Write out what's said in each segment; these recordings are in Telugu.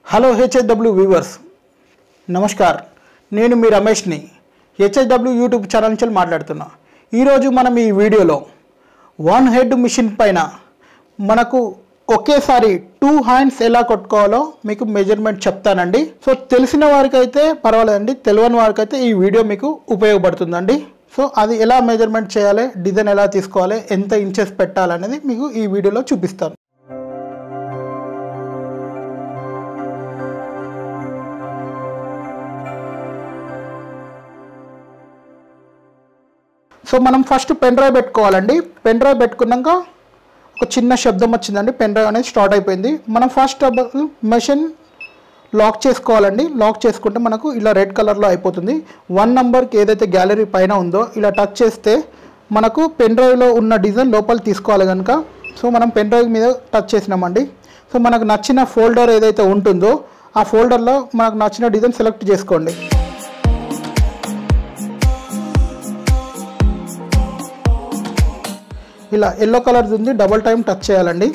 హలో హెచ్ఎస్డబ్ల్యూ వ్యూవర్స్, నమస్కార్. నేను మీ రమేష్ని హెచ్ఎస్డబ్ల్యూ యూట్యూబ్ ఛానల్ నుంచి మాట్లాడుతున్నా. ఈరోజు మనం ఈ వీడియోలో వన్ హెడ్ మిషన్ పైన మనకు ఒకేసారి 2 హ్యాండ్స్ ఎలా కొట్టుకోవాలో మీకు మెజర్మెంట్ చెప్తానండి. సో తెలిసిన వారికైతే పర్వాలేదండి, తెలియని వారికైతే ఈ వీడియో మీకు ఉపయోగపడుతుందండి. సో అది ఎలా మెజర్మెంట్ చేయాలి, డిజైన్ ఎలా తీసుకోవాలి, ఎంత ఇంచెస్ పెట్టాలనేది మీకు ఈ వీడియోలో చూపిస్తాను. సో మనం ఫస్ట్ పెన్ డ్రైవ్ పెట్టుకోవాలండి. పెన్ డ్రైవ్ పెట్టుకున్నాక ఒక చిన్న శబ్దం వచ్చిందండి, పెన్ డ్రైవ్ అనేది స్టార్ట్ అయిపోయింది. మనం ఫస్ట్ మెషిన్ లాక్ చేసుకోవాలండి. లాక్ చేసుకుంటే మనకు ఇలా రెడ్ కలర్లో అయిపోతుంది. 1 నెంబర్కి ఏదైతే గ్యాలరీ పైన ఉందో ఇలా టచ్ చేస్తే మనకు పెన్ డ్రైవ్లో ఉన్న డిజైన్ లోపల తీసుకోవాలి కనుక సో మనం పెన్ డ్రైవ్ మీద టచ్ చేసినామండి. సో మనకు నచ్చిన ఫోల్డర్ ఏదైతే ఉంటుందో ఆ ఫోల్డర్లో మనకు నచ్చిన డిజైన్ సెలెక్ట్ చేసుకోండి. ఇలా ఎల్లో కలర్ ఉంది, డబుల్ టైం టచ్ చేయాలండి.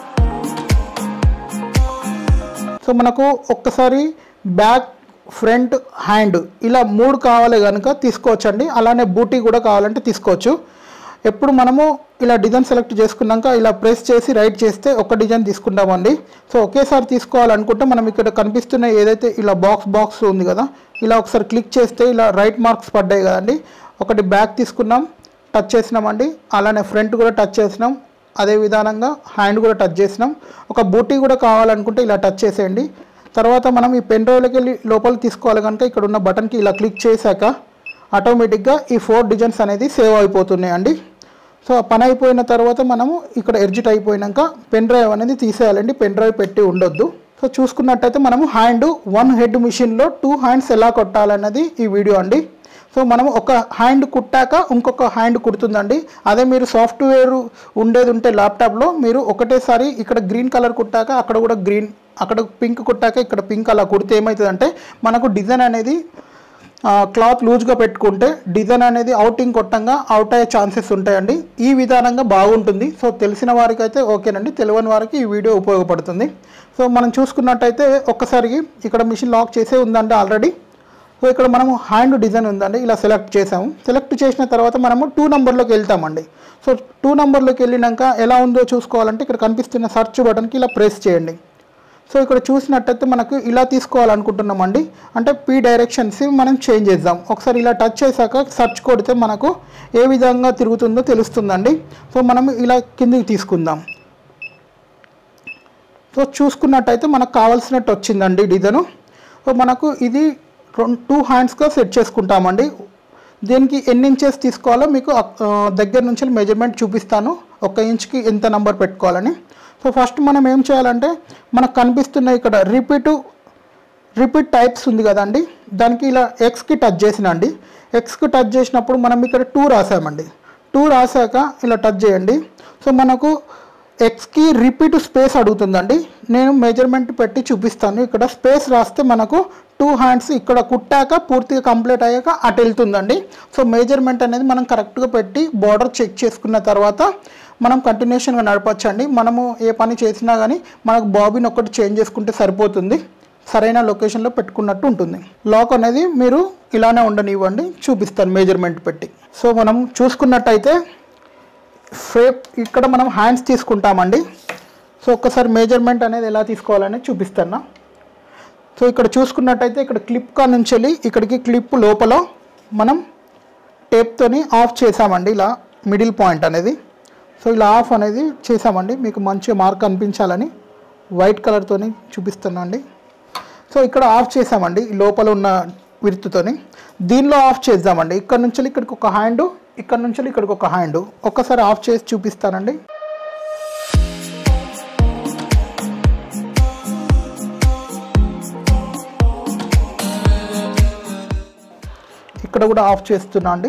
సో మనకు ఒక్కసారి బ్యాక్, ఫ్రంట్, హ్యాండ్ ఇలా 3 కావాలి కనుక తీసుకోవచ్చండి. అలానే బూటీ కూడా కావాలంటే తీసుకోవచ్చు. ఎప్పుడు మనము ఇలా డిజైన్ సెలెక్ట్ చేసుకున్నాక ఇలా ప్రెస్ చేసి రైట్ చేస్తే ఒక డిజైన్ తీసుకుంటామండి. సో ఒకేసారి తీసుకోవాలనుకుంటే మనం ఇక్కడ కనిపిస్తున్న ఏదైతే ఇలా బాక్స్ ఉంది కదా, ఇలా ఒకసారి క్లిక్ చేస్తే ఇలా రైట్ మార్క్స్ పడ్డాయి కదండి. ఒకటి బ్యాక్ తీసుకున్నాం, టచ్ చేసినామండి. అలానే ఫ్రంట్ కూడా టచ్ చేసినాం, అదే విధానంగా హ్యాండ్ కూడా టచ్ చేసినాం. ఒక బూటీ కూడా కావాలనుకుంటే ఇలా టచ్ చేసేయండి. తర్వాత మనం ఈ పెన్ డ్రైవ్లోకి వెళ్ళి లోపలికి తీసుకోవాలి కనుక ఇక్కడ ఉన్న బటన్కి ఇలా క్లిక్ చేశాక ఆటోమేటిక్గా ఈ 4 డిజైన్స్ అనేది సేవ్ అయిపోతున్నాయండి. సో పని అయిపోయిన తర్వాత మనము ఇక్కడ ఎగ్జిట్ అయిపోయినాక పెన్ డ్రైవ్ అనేది తీసేయాలండి. పెన్ డ్రైవ్ పెట్టి ఉండొద్దు. సో చూసుకున్నట్టయితే మనము హ్యాండ్ 1 హెడ్ మిషన్లో 2 హ్యాండ్స్ ఎలా కొట్టాలన్నది ఈ వీడియో అండి. సో మనం ఒక హ్యాండ్ కుట్టాక ఇంకొక హ్యాండ్ కుడుతుందండి. అదే మీరు సాఫ్ట్వేర్ ఉండేది ఉంటే ల్యాప్టాప్లో మీరు ఒకటేసారి ఇక్కడ గ్రీన్ కలర్ కుట్టాక అక్కడ కూడా గ్రీన్, అక్కడ పింక్ కుట్టాక ఇక్కడ పింక్ అలా కుడితే ఏమవుతుందంటే మనకు డిజైన్ అనేది క్లాత్ లూజ్గా పెట్టుకుంటే డిజైన్ అనేది అవుటింగ్ కొట్టంగా అవుట్ అయ్యే ఛాన్సెస్ ఉంటాయండి. ఈ విధానంగా బాగుంటుంది. సో తెలిసిన వారికి అయితే ఓకేనండి, తెలియని వారికి ఈ వీడియో ఉపయోగపడుతుంది. సో మనం చూసుకున్నట్టయితే ఒక్కసారికి ఇక్కడ మిషన్ లాక్ చేసే ఉందండి ఆల్రెడీ. సో ఇక్కడ మనము హ్యాండ్ డిజైన్ ఉందండి, ఇలా సెలెక్ట్ చేసాము. సెలెక్ట్ చేసిన తర్వాత మనము 2 నెంబర్లోకి వెళ్తామండి. సో 2 నెంబర్లోకి వెళ్ళినాక ఎలా ఉందో చూసుకోవాలంటే ఇక్కడ కనిపిస్తున్న సర్చ్ బటన్కి ఇలా ప్రెస్ చేయండి. సో ఇక్కడ చూసినట్టయితే మనకు ఇలా తీసుకోవాలనుకుంటున్నామండి. అంటే P డైరెక్షన్స్ మనం చేంజ్ చేద్దాం. ఒకసారి ఇలా టచ్ చేశాక సర్చ్ కొడితే మనకు ఏ విధంగా తిరుగుతుందో తెలుస్తుందండి. సో మనం ఇలా కిందికి తీసుకుందాం. సో చూసుకున్నట్టయితే మనకు కావాల్సినట్టు వచ్చిందండి డిజైను. సో మనకు ఇది 2 హ్యాండ్స్గా సెట్ చేసుకుంటామండి. దీనికి ఎన్ని ఇంచెస్ తీసుకోవాలో మీకు దగ్గర నుంచి మెజర్మెంట్ చూపిస్తాను, 1 ఇంచ్కి ఎంత నెంబర్ పెట్టుకోవాలని. సో ఫస్ట్ మనం ఏం చేయాలంటే మనకు కనిపిస్తున్న ఇక్కడ రిపీట్ టైప్స్ ఉంది కదండి, దానికి ఇలా ఎక్స్కి టచ్ చేసినండి. ఎక్స్కి టచ్ చేసినప్పుడు మనం ఇక్కడ 2 రాసామండి. 2 రాసాక ఇలా టచ్ చేయండి. సో మనకు ఎక్స్కి రిపీట్ స్పేస్ అడుగుతుందండి. నేను మెజర్మెంట్ పెట్టి చూపిస్తాను. ఇక్కడ స్పేస్ రాస్తే మనకు 2 హ్యాండ్స్ ఇక్కడ కుట్టాక పూర్తిగా కంప్లీట్ అయ్యాక అటు వెళ్తుందండి. సో మెజర్మెంట్ అనేది మనం కరెక్ట్గా పెట్టి బార్డర్ చెక్ చేసుకున్న తర్వాత మనం కంటిన్యూషన్గా నడపచ్చండి. మనము ఏ పని చేసినా కానీ మనకు బాబిన్ ఒకటి చేంజ్ చేసుకుంటే సరిపోతుంది, సరైన లొకేషన్లో పెట్టుకున్నట్టు ఉంటుంది. లాక్ అనేది మీరు ఇలానే ఉండనివ్వండి, చూపిస్తాను మెజర్మెంట్ పెట్టి. సో మనం చూసుకున్నట్టయితే ఇక్కడ మనం హ్యాండ్స్ తీసుకుంటామండి. సో ఒక్కసారి మెజర్మెంట్ అనేది ఎలా తీసుకోవాలని చూపిస్తాను. సో ఇక్కడ చూసుకున్నట్టయితే ఇక్కడ క్లిప్ కా నుంచి వెళ్ళి ఇక్కడికి క్లిప్ లోపల మనం టేప్తోని ఆఫ్ చేసామండి, ఇలా మిడిల్ పాయింట్ అనేది. సో ఇలా ఆఫ్ అనేది చేసామండి, మీకు మంచిగా మార్క్ అనిపించాలని వైట్ కలర్తోని చూపిస్తున్నాండి. సో ఇక్కడ ఆఫ్ చేసామండి లోపల ఉన్న విర్తుతోని. దీనిలో ఆఫ్ చేద్దామండి. ఇక్కడ నుంచి ఇక్కడికి ఒక హ్యాండ్, ఇక్కడ నుంచి ఇక్కడికి ఒక హ్యాండ్. ఒక్కసారి ఆఫ్ చేసి చూపిస్తానండి. ఇక్కడ కూడా ఆఫ్ చేస్తున్నా అండి.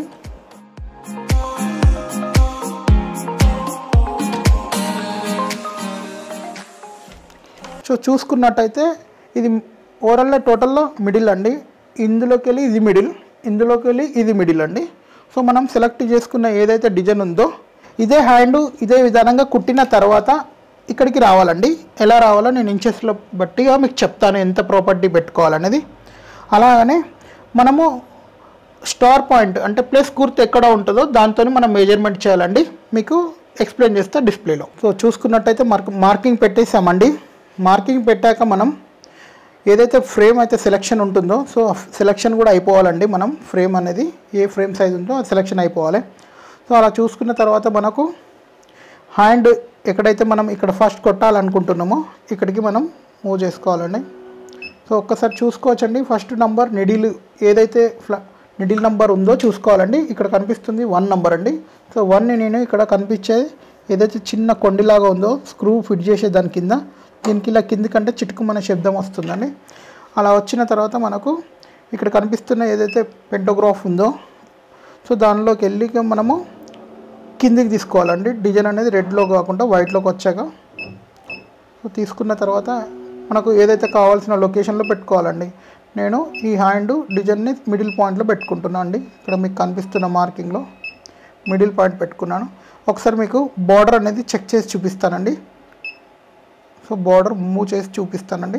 సో చూసుకున్నట్టయితే ఇది ఓవరాల్గా టోటల్లో మిడిల్ అండి. ఇందులోకి వెళ్ళి ఇది మిడిల్, ఇందులోకి వెళ్ళి ఇది మిడిల్ అండి. సో మనం సెలెక్ట్ చేసుకున్న ఏదైతే డిజైన్ ఉందో ఇదే హ్యాండ్ ఇదే విధానంగా కుట్టిన తర్వాత ఇక్కడికి రావాలండి. ఎలా రావాలో నేను ఇంచెస్లో బట్టిగా మీకు చెప్తాను ఎంత ప్రాపర్టీ పెట్టుకోవాలనేది. అలాగనే మనము స్టార్ పాయింట్ అంటే ప్లస్ గుర్తు ఎక్కడ ఉంటుందో దాంతో మనం మెజర్మెంట్ చేయాలండి. మీకు ఎక్స్ప్లెయిన్ చేస్తా డిస్ప్లేలో. సో చూసుకున్నట్టయితే మార్కింగ్ పెట్టేసామండి. మార్కింగ్ పెట్టాక మనం ఏదైతే ఫ్రేమ్ అయితే సెలెక్షన్ ఉంటుందో సో సెలెక్షన్ కూడా అయిపోవాలండి. మనం ఫ్రేమ్ అనేది ఏ ఫ్రేమ్ సైజ్ ఉందో అది సెలెక్షన్ అయిపోవాలి. సో అలా చూసుకున్న తర్వాత మనకు హ్యాండ్ ఎక్కడైతే మనం ఇక్కడ ఫస్ట్ కొట్టాలనుకుంటున్నామో ఇక్కడికి మనం మూవ్ చేసుకోవాలండి. సో ఒక్కసారి చూసుకోవచ్చండి. ఫస్ట్ నంబర్ నిడిల్ ఏదైతే నిడిల్ నంబర్ ఉందో చూసుకోవాలండి. ఇక్కడ కనిపిస్తుంది 1 నంబర్ అండి. సో 1ని నేను ఇక్కడ కనిపించేది ఏదైతే చిన్న కొండిలాగా ఉందో స్క్రూ ఫిట్ చేసే దాని కింద దీనికి ఇలా కిందికంటే చిటుకుమనే శబ్దం వస్తుందండి. అలా వచ్చిన తర్వాత మనకు ఇక్కడ కనిపిస్తున్న ఏదైతే పెంటోగ్రాఫ్ ఉందో సో దానిలోకి వెళ్ళి మనము కిందికి తీసుకోవాలండి. డిజైన్ అనేది రెడ్లో కాకుండా వైట్లోకి వచ్చాక సో తీసుకున్న తర్వాత మనకు ఏదైతే కావాల్సిన లొకేషన్లో పెట్టుకోవాలండి. నేను ఈ హ్యాండ్ డిజైన్ని మిడిల్ పాయింట్లో పెట్టుకుంటున్నాను అండి. ఇక్కడ మీకు కనిపిస్తున్న మార్కింగ్లో మిడిల్ పాయింట్ పెట్టుకున్నాను. ఒకసారి మీకు బార్డర్ అనేది చెక్ చేసి చూపిస్తానండి. సో బార్డర్ మూవ్ చేసి చూపిస్తానండి.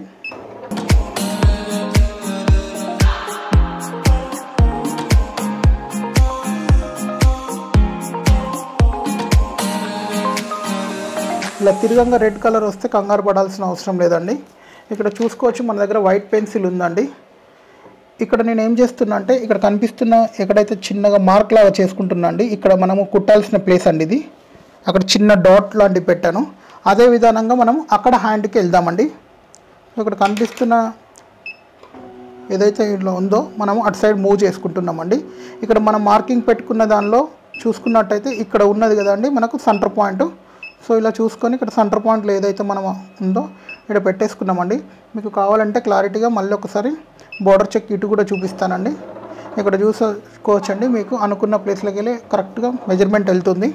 ఇలా తిరగంగా రెడ్ కలర్ వస్తే కంగారు పడాల్సిన అవసరం లేదండి. ఇక్కడ చూసుకోవచ్చు మన దగ్గర వైట్ పెన్సిల్ ఉందండి. ఇక్కడ నేను ఏం చేస్తున్నా అంటే ఇక్కడ కనిపిస్తున్న ఎక్కడైతే చిన్నగా మార్క్ లాగా చేసుకుంటున్నా అండి. ఇక్కడ మనము కుట్టాల్సిన ప్లేస్ అండి ఇది. అక్కడ చిన్న డాట్ లాంటివి పెట్టాను. అదే విధానంగా మనం అక్కడ హ్యాండ్కి వెళ్దామండి. ఇక్కడ కనిపిస్తున్న ఏదైతే ఇట్లా ఉందో మనం అటు సైడ్ మూవ్ చేసుకుంటున్నామండి. ఇక్కడ మనం మార్కింగ్ పెట్టుకున్న దానిలో చూసుకున్నట్టయితే ఇక్కడ ఉన్నది కదండి మనకు సెంటర్ పాయింట్. సో ఇలా చూసుకొని ఇక్కడ సెంటర్ పాయింట్లో ఏదైతే మనం ఉందో ఇక్కడ పెట్టేసుకున్నామండి. మీకు కావాలంటే క్లారిటీగా మళ్ళీ ఒకసారి బార్డర్ చెక్ ఇటు కూడా చూపిస్తానండి. ఇక్కడ చూసుకోవచ్చండి. మీకు అనుకున్న ప్లేస్లోకి వెళ్ళి కరెక్ట్గా మెజర్మెంట్ వెళ్తుంది.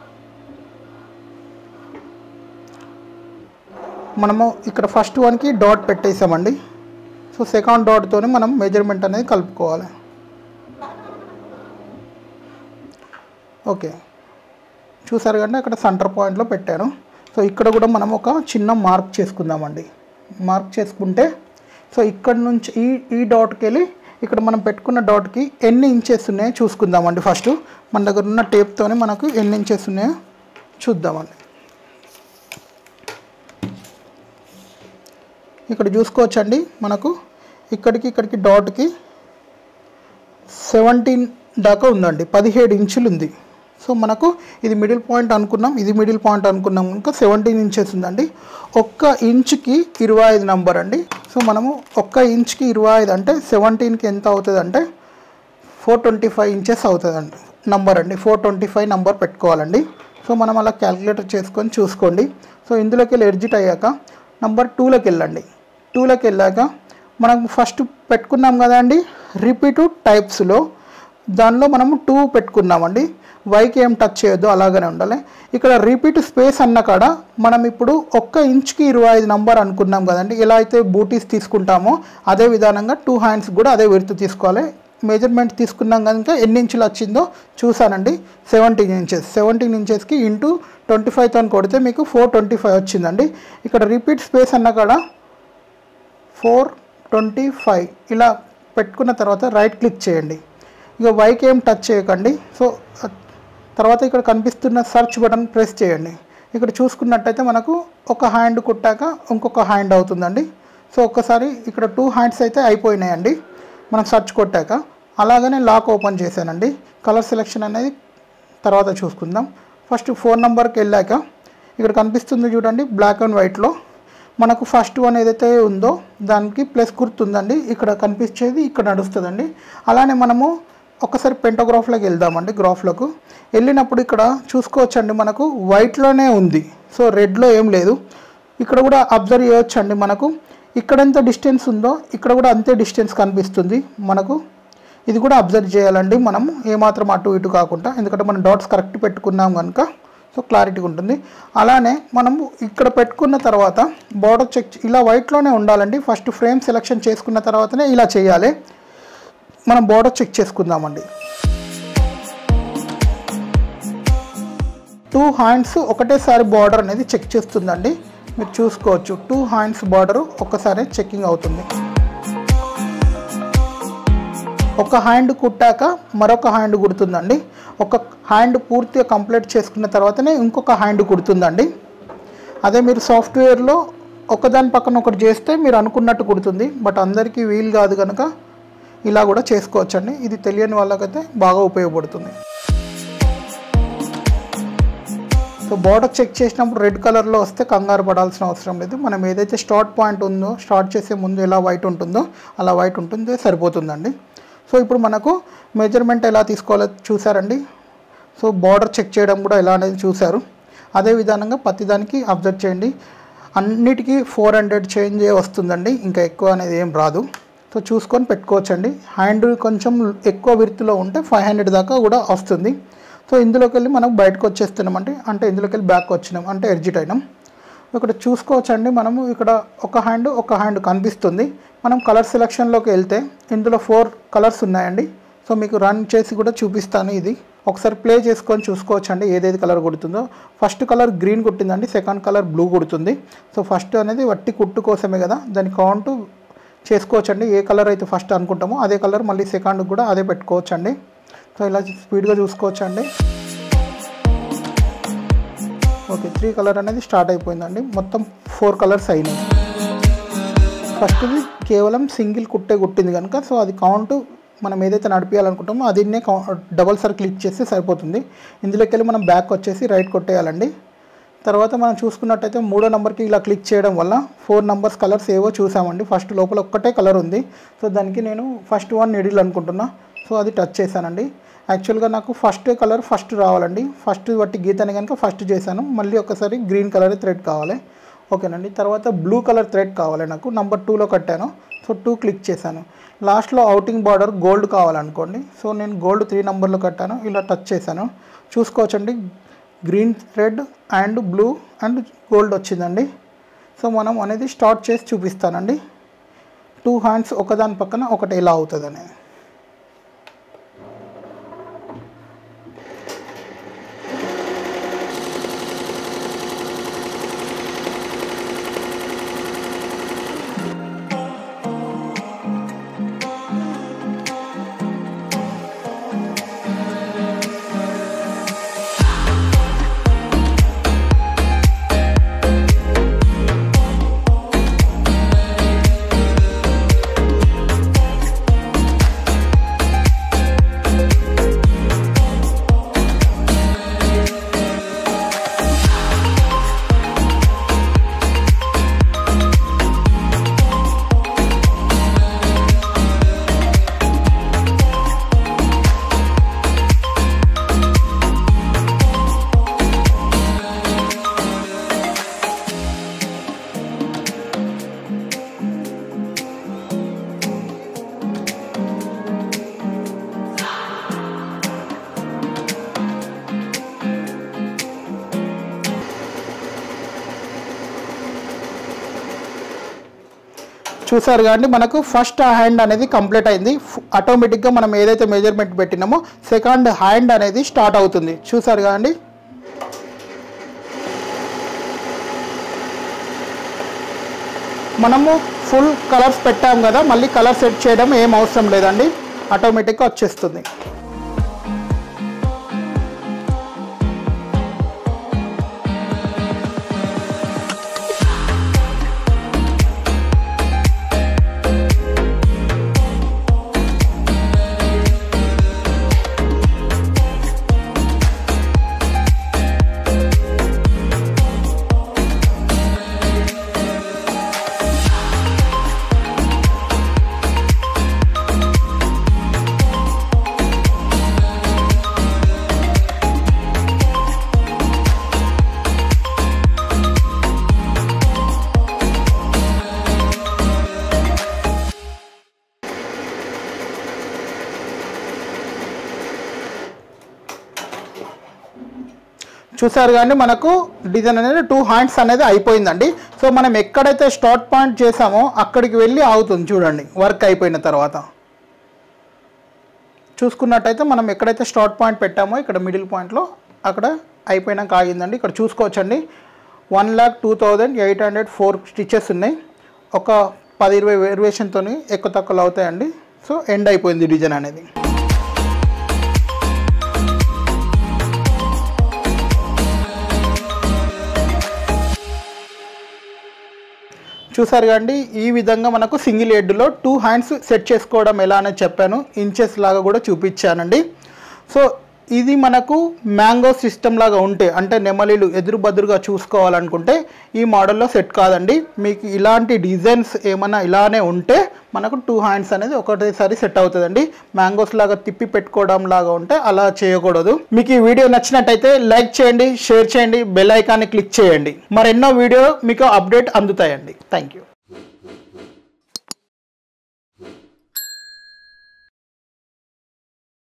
మనము ఇక్కడ ఫస్ట్ వన్కి డాట్ పెట్టేసామండి. సో సెకండ్ డాట్తోనే మనం మెజర్మెంట్ అనేది కలుపుకోవాలి. ఓకే చూసారు కంటే అక్కడ సెంటర్ పాయింట్లో పెట్టాను. సో ఇక్కడ కూడా మనం ఒక చిన్న మార్క్ చేసుకుందామండి. మార్క్ చేసుకుంటే సో ఇక్కడ నుంచి ఈ డాట్కి వెళ్ళి ఇక్కడ మనం పెట్టుకున్న డాట్కి ఎన్ని ఇంచెస్ ఉన్నాయో చూసుకుందామండి. ఫస్ట్ మన దగ్గర ఉన్న టేప్తోనే మనకు ఎన్ని ఇంచెస్ ఉన్నాయో చూద్దామండి. ఇక్కడ చూసుకోవచ్చండి మనకు ఇక్కడికి డాట్కి 17 దాకా ఉందండి. 17 ఇంచులు ఉంది. సో మనకు ఇది మిడిల్ పాయింట్ అనుకున్నాం, ఇది మిడిల్ పాయింట్ అనుకున్నాం. ఇంకా 17 ఇంచెస్ ఉందండి. 1 ఇంచుకి 25 నంబర్ అండి. సో మనము 1 ఇంచుకి 25 అంటే 17కి ఎంత అవుతుంది అంటే 425 ఇంచెస్ అవుతుందండి నంబర్ అండి. 425 నంబర్ పెట్టుకోవాలండి. సో మనం అలా క్యాలిక్యులేటర్ చేసుకొని చూసుకోండి. సో ఇందులోకి వెళ్ళి ఎగ్జిట్ అయ్యాక నంబర్ 2లోకి వెళ్ళండి. 2లోకి వెళ్ళాక మనం ఫస్ట్ పెట్టుకున్నాం కదండి రిపీట్ టైప్స్లో దానిలో మనము 2 పెట్టుకున్నామండి. వైకి ఏం టచ్ చేయొద్దు అలాగనే ఉండాలి. ఇక్కడ రిపీట్ స్పేస్ అన్న కాడ మనం ఇప్పుడు 1 ఇంచుకి 25 నంబర్ అనుకున్నాం కదండి. ఎలా అయితే బూటీస్ తీసుకుంటామో అదే విధానంగా 2 హ్యాండ్స్ కూడా అదే విడత తీసుకోవాలి. మెజర్మెంట్ తీసుకున్నాం కనుక ఎన్ని ఇంచులు వచ్చిందో చూసానండి. 17 ఇంచెస్. 17 ఇంచెస్కి ఇంటూ 25తో కొడితే మీకు 425 వచ్చిందండి. ఇక్కడ రిపీట్ స్పేస్ అన్న కాడ 425 ఇలా పెట్టుకున్న తర్వాత రైట్ క్లిక్ చేయండి. ఇక వైకి ఏం టచ్ చేయకండి. సో తర్వాత ఇక్కడ కనిపిస్తున్న సర్చ్ బటన్ ప్రెస్ చేయండి. ఇక్కడ చూసుకున్నట్టయితే మనకు ఒక హ్యాండ్ కుట్టాక ఇంకొక హ్యాండ్ అవుతుందండి. సో ఒక్కసారి ఇక్కడ 2 హ్యాండ్స్ అయితే అయిపోయినాయండి మనం సర్చ్ కొట్టాక. అలాగనే లాక్ ఓపెన్ చేశానండి. కలర్ సెలెక్షన్ అనేది తర్వాత చూసుకుందాం. ఫస్ట్ 4 నంబర్కి వెళ్ళాక ఇక్కడ కనిపిస్తుంది చూడండి బ్లాక్ అండ్ వైట్లో మనకు ఫస్ట్ వన్ ఏదైతే ఉందో దానికి ప్లస్ గుర్తుందండి. ఇక్కడ కనిపించేది ఇక్కడ నడుస్తుందండి. అలానే మనము ఒకసారి పెంటోగ్రాఫ్లోకి వెళ్దామండి. గ్రాఫ్లోకి వెళ్ళినప్పుడు ఇక్కడ చూసుకోవచ్చండి మనకు వైట్లోనే ఉంది. సో రెడ్లో ఏం లేదు. ఇక్కడ కూడా అబ్జర్వ్ చేయొచ్చండి మనకు ఇక్కడ ఎంత డిస్టెన్స్ ఉందో ఇక్కడ కూడా అంతే డిస్టెన్స్ కనిపిస్తుంది మనకు. ఇది కూడా అబ్జర్వ్ చేయాలండి మనం ఏమాత్రం అటు ఇటు కాకుండా, ఎందుకంటే మనం డాట్స్ కరెక్ట్ పెట్టుకున్నాం కనుక సో క్లారిటీగా ఉంటుంది. అలానే మనము ఇక్కడ పెట్టుకున్న తర్వాత బార్డర్ చెక్ ఇలా వైట్లోనే ఉండాలండి. ఫస్ట్ ఫ్రేమ్ సెలెక్షన్ చేసుకున్న తర్వాతనే ఇలా చేయాలి. మనం బార్డర్ చెక్ చేసుకుందామండి. 2 హ్యాండ్స్ ఒకటేసారి బార్డర్ అనేది చెక్ చేస్తుందండి. మీరు చూసుకోవచ్చు 2 హ్యాండ్స్ బార్డర్ ఒక్కసారి చెక్కింగ్ అవుతుంది. ఒక హ్యాండ్ కుట్టాక మరొక హ్యాండ్ కుడుతుందండి. ఒక హ్యాండ్ పూర్తిగా కంప్లీట్ చేసుకున్న తర్వాతనే ఇంకొక హ్యాండ్ కుడుతుందండి. అదే మీరు సాఫ్ట్వేర్లో ఒకదాని పక్కన ఒకటి చేస్తే మీరు అనుకున్నట్టు కుడుతుంది. బట్ అందరికీ వీలు కాదు కనుక ఇలా కూడా చేసుకోవచ్చండి. ఇది తెలియని వాళ్ళకైతే బాగా ఉపయోగపడుతుంది. సో బార్డర్ చెక్ చేసినప్పుడు రెడ్ కలర్లో వస్తే కంగారు పడాల్సిన అవసరం లేదు. మనం ఏదైతే స్టార్ట్ పాయింట్ ఉందో, స్టార్ట్ చేసే ముందు ఎలా వైట్ ఉంటుందో అలా వైట్ ఉంటుందో సరిపోతుందండి. సో ఇప్పుడు మనకు మెజర్మెంట్ ఎలా తీసుకోవాలో చూసారండి. సో బార్డర్ చెక్ చేయడం కూడా ఎలా అనేది చూసారు. అదే విధానంగా ప్రతిదానికి అబ్జర్వ్ చేయండి. అన్నిటికీ 400 చేంజ్ వస్తుందండి, ఇంకా ఎక్కువ అనేది ఏం రాదు. సో చూసుకొని పెట్టుకోవచ్చండి. హ్యాండ్ కొంచెం ఎక్కువ విర్త్లో ఉంటే 500 దాకా కూడా వస్తుంది. సో ఇందులోకి వెళ్ళి మనం బయటకు వచ్చేస్తున్నామంటే అంటే ఇందులోకి వెళ్ళి బ్యాక్ వచ్చినాం అంటే ఎగ్జిట్ అయినాం. ఇక్కడ చూసుకోవచ్చండి, మనము ఇక్కడ ఒక హ్యాండ్ కనిపిస్తుంది. మనం కలర్ సెలెక్షన్లోకి వెళ్తే ఇందులో 4 కలర్స్ ఉన్నాయండి. సో మీకు రన్ చేసి కూడా చూపిస్తాను. ఇది ఒకసారి ప్లే చేసుకొని చూసుకోవచ్చండి ఏదేది కలర్ కుడుతుందో. ఫస్ట్ కలర్ గ్రీన్ కుట్టిందండి, సెకండ్ కలర్ బ్లూ కుడుతుంది. సో ఫస్ట్ అనేది వట్టి కుట్టు కోసమే కదా, దాని కౌంట్ చేసుకోవచ్చండి. ఏ కలర్ అయితే ఫస్ట్ అనుకుంటామో అదే కలర్ మళ్ళీ సెకండ్ కూడా అదే పెట్టుకోవచ్చండి. సో ఇలా స్పీడ్గా చూసుకోవచ్చండి. ఓకే, 3 కలర్ అనేది స్టార్ట్ అయిపోయిందండి. మొత్తం 4 కలర్స్ అయినాయి. ఫస్ట్ది కేవలం సింగిల్ కుట్టింది కనుక సో అది కౌంట్ మనం ఏదైతే నడిపించాలనుకుంటామో అదిన్నే డబల్ సర్ క్లిక్ చేస్తే సరిపోతుంది. ఇందులోకి వెళ్ళి మనం బ్యాక్ వచ్చేసి రైట్ కొట్టేయాలండి. తర్వాత మనం చూసుకున్నట్టయితే 3వ నెంబర్కి ఇలా క్లిక్ చేయడం వల్ల 4 నెంబర్స్ కలర్స్ ఏవో చూసామండి. ఫస్ట్ లోపల ఒక్కటే కలర్ ఉంది. సో దానికి నేను ఫస్ట్ 1 నీడిల్ అనుకుంటున్నా. సో అది టచ్ చేశానండి. యాక్చువల్గా నాకు ఫస్ట్ కలర్ ఫస్ట్ రావాలండి. ఫస్ట్ బట్టి గీతని కనుక ఫస్ట్ చేశాను. మళ్ళీ ఒకసారి గ్రీన్ కలర్ థ్రెడ్ కావాలి. ఓకేనండి. తర్వాత బ్లూ కలర్ థ్రెడ్ కావాలి నాకు. నెంబర్ 2లో కట్టాను. సో 2 క్లిక్ చేశాను. లాస్ట్లో అవుటింగ్ బార్డర్ గోల్డ్ కావాలనుకోండి. సో నేను గోల్డ్ 3 నెంబర్లో కట్టాను. ఇలా టచ్ చేశాను. చూసుకోవచ్చండి, green thread and blue and gold వచ్చిందండి. సో మనం అనేది స్టార్ట్ చేసి చూపిస్తానండి. 2 హ్యాండ్స్ ఒకదాని పక్కన ఒకటి ఎలా అవుతుంది అనేది. చూసారు కానీ మనకు ఫస్ట్ హ్యాండ్ అనేది కంప్లీట్ అయింది. ఆటోమేటిక్గా మనం ఏదైతే మెజర్మెంట్ పెట్టినామో సెకండ్ హ్యాండ్ అనేది స్టార్ట్ అవుతుంది. చూసారు కానీ మనము ఫుల్ కలర్స్ పెట్టాం కదా, మళ్ళీ కలర్ సెట్ చేయడం ఏం అవసరం లేదండి, ఆటోమేటిక్గా వచ్చేస్తుంది. చూసారు కానీ మనకు డిజైన్ అనేది 2 హ్యాండ్స్ అనేది అయిపోయిందండి. సో మనం ఎక్కడైతే స్టార్ట్ పాయింట్ చేసామో అక్కడికి వెళ్ళి ఆగుతుంది చూడండి వర్క్ అయిపోయిన తర్వాత. చూసుకున్నట్టయితే మనం ఎక్కడైతే స్టార్ట్ పాయింట్ పెట్టామో ఇక్కడ మిడిల్ పాయింట్లో అక్కడ అయిపోయినాక ఆగిందండి. ఇక్కడ చూసుకోవచ్చండి 1,02,804 స్టిచెస్ ఉన్నాయి. ఒక 10-20 వేరియేషన్తో ఎక్కువ తక్కువలు అవుతాయండి. సో ఎండ్ అయిపోయింది డిజైన్ అనేది. చూసారు కండి, ఈ విధంగా మనకు సింగిల్ హెడ్లో 2 హ్యాండ్స్ సెట్ చేసుకోవడం ఎలా అనేది చెప్పాను. ఇంచెస్ లాగా కూడా చూపించానండి. సో ఇది మనకు మ్యాంగో సిస్టమ్ లాగా ఉంటే, అంటే నెమలీలు ఎదురు బదురుగా చూసుకోవాలనుకుంటే ఈ మోడల్లో సెట్ కాదండి. మీకు ఇలాంటి డిజైన్స్ ఏమైనా ఇలానే ఉంటే మనకు 2 హ్యాండ్స్ అనేది ఒకటేసారి సెట్ అవుతుందండి. మ్యాంగోస్ లాగా తిప్పి పెట్టుకోవడం లాగా ఉంటే అలా చేయకూడదు. మీకు ఈ వీడియో నచ్చినట్టయితే లైక్ చేయండి, షేర్ చేయండి, బెల్ ఐకాన్ని క్లిక్ చేయండి. మరెన్నో వీడియో మీకు అప్డేట్ అందుతాయండి. Thank you.